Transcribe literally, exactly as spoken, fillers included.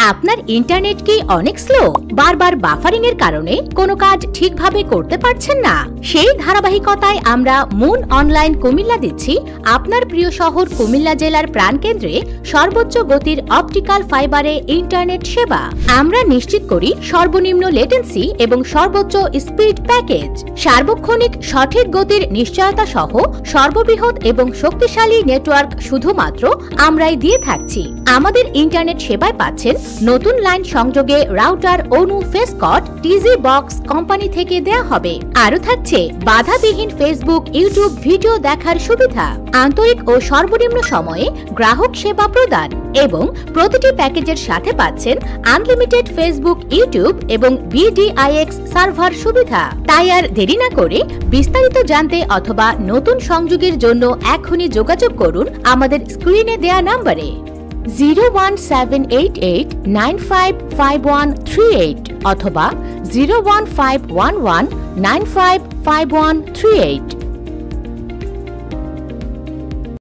আপনার ইন্টারনেট কি অনেক স্লো? বারবার বাফারিং এর কারণে কোনো কাজ ঠিকভাবে করতে পারছেন না? সেই ধারাবাহিকতায় আমরা মুন অনলাইন কুমিল্লা দিচ্ছি আপনার প্রিয় শহর কুমিল্লা জেলার প্রাণকেন্দ্রে সর্বোচ্চ গতির অপটিক্যাল ফাইবারে ইন্টারনেট সেবা। আমরা নিশ্চিত করি সর্বনিম্ন লেটেন্সি এবং সর্বোচ্চ স্পিড প্যাকেজ, সার্বক্ষণিক সঠিক গতির নিশ্চয়তা সহ সর্ববৃহৎ এবং শক্তিশালী নেটওয়ার্ক শুধুমাত্র আমরাই দিয়ে থাকছি। আমাদের ইন্টারনেট সেবায় পাচ্ছেন নতুন লাইন সংযোগে রাউটার অনু ফেসকট টিজি বক্স কোম্পানি থেকে দেয়া হবে। আরো থাকছে বাধাবিহীন ফেসবুক ইউটিউব ভিডিও দেখার সুবিধা, আন্তরিক ও সর্বনিম্ন সময়ে গ্রাহক সেবা প্রদান এবং প্রতিটি প্যাকেজের সাথে পাচ্ছেন আনলিমিটেড ফেসবুক ইউটিউব এবং ভিডিআইএক্স সার্ভার সুবিধা। তাই আর দেরি না করে বিস্তারিত জানতে অথবা নতুন সংযোগের জন্য এখনই যোগাযোগ করুন আমাদের স্ক্রিনে দেয়া নম্বরে zero one seven eight eight nine five five one three eight অথবা zero one five one one nine five five one three eight.